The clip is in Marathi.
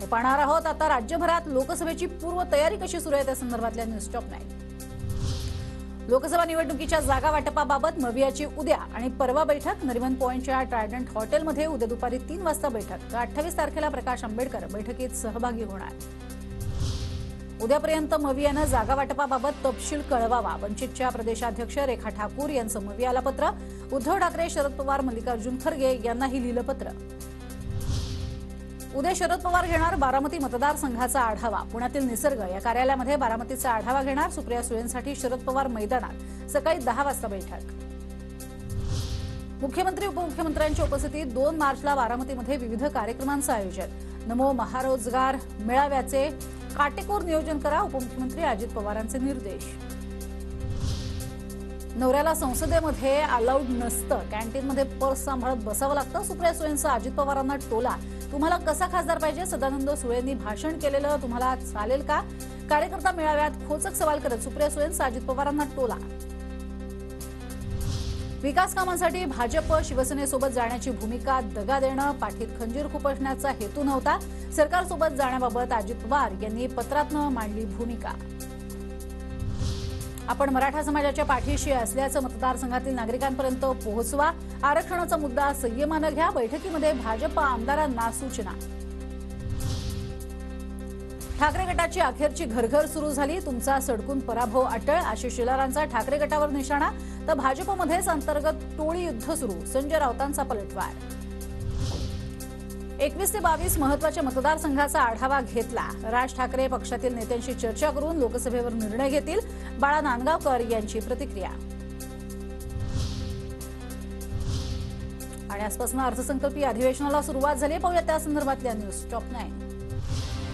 हे पाहणार आहोत आता राज्यभरात लोकसभेची पूर्व तयारी कशी सुरू आहे त्या संदर्भातल्या न्यूज टॉप 9। लोकसभा निवडणुकीच्या जागा वाटपाबाबत मवियाची उद्या आणि परवा बैठक। नरिमन पॉइंटच्या ट्रायडंट हॉटेलमध्ये उद्या दुपारी 3 वाजता बैठक। 28 तारखेला प्रकाश आंबेडकर बैठकीत सहभागी होणार। उद्यापर्यंत मवियानं जागा वाटपाबाबत तपशील कळवावा। वंचितच्या प्रदेशाध्यक्ष रेखा ठाकूर यांचं मवियाला पत्र। उद्धव ठाकरे, शरद पवार, मल्लिकार्जुन खरगे यांनाही लिहिलं पत्र। उद्या शरद पवार घेणार बारामती मतदारसंघाचा आढावा। पुण्यातील निसर्ग या कार्यालयामध्ये बारामतीचा आढावा घेणार। सुप्रिया सुळेंसाठी शरद पवार मैदानात सकाळी 10 वाजता बैठक। मुख्यमंत्री उपमुख्यमंत्र्यांच्या उपस्थितीत 2 मार्चला बारामतीमध्ये विविध कार्यक्रमांचं आयोजन। नमो महारोजगार मेळाव्याचे काटेकोर नियोजन करा, उपमुख्यमंत्री अजित पवारांचे निर्देश। नवऱ्याला संसदेमध्ये अलाउड नसतं, कॅन्टीनमध्ये पर्स सांभाळत बसावं लागतं। सुप्रिया सुळेंचा अजित पवारांना टोला। तुम्हाला कसा खासदार पाहिजे? सदानंद सुळेंनी भाषण केलेलं तुम्हाला चालेल का? कार्यकर्ता मेळाव्यात खोचक सवाल करत सुप्रिया सुळेंचा अजित पवारांना टोला। विकास कामांसाठी भाजप शिवसेनेसोबत जाण्याची भूमिका दगा देणं, पाठीत खंजीर खुपसण्याचा हेतू नव्हता। सरकारसोबत जाण्याबाबत अजित पवार यांनी पत्रातनं मांडली भूमिका। आपण मराठा समाजाच्या पाठीशी असल्याचं मतदारसंघातील नागरिकांपर्यंत पोहोचवा। आरक्षणाचा मुद्दा संयमानं घ्या। बैठकीमध्ये भाजप आमदारांना सूचना। ठाकरे गटाची अखेरची घरघर सुरू झाली। तुमचा सडकून पराभव अटळ। आशिष शेलारांचा ठाकरे गटावर निशाणा, तर भाजपमध्येच अंतर्गत टोळी युद्ध सुरू। संजय राऊतांचा पलटवार। 21 ते 22 महत्त्वाच्या मतदारसंघाचा आढावा घेतला। राज ठाकरे पक्षातील नेत्यांशी चर्चा करून लोकसभेवर निर्णय घेतील। बाळा नांदगावकर यांची प्रतिक्रिया। आणि आजपासून अर्थसंकल्पीय अधिवेशनाला सुरुवात झाली। पाहूया त्या संदर्भातल्या न्यूज टॉप 9।